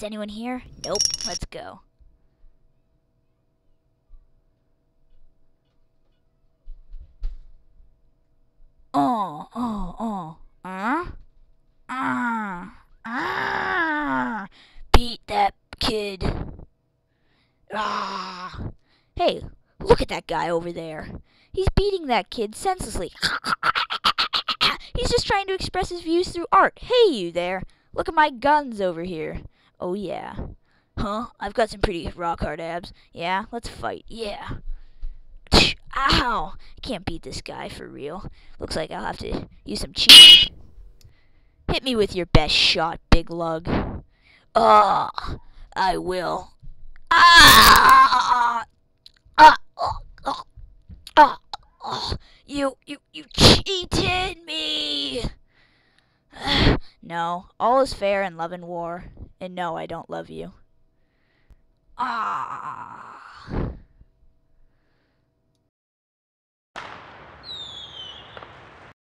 anyone here? Nope. Let's go. Beat that kid. Hey, look at that guy over there. He's beating that kid senselessly. He's just trying to express his views through art. Hey, you there. Look at my guns over here. Oh, yeah. Huh? I've got some pretty rock-hard abs. Yeah? Let's fight. Yeah. Ow! I can't beat this guy for real. Looks like I'll have to use some cheating. Hit me with your best shot, big lug. I will. Ah! Ah! Oh, oh, oh, oh. You cheated me! No, all is fair in love and war. And no, I don't love you. Ah!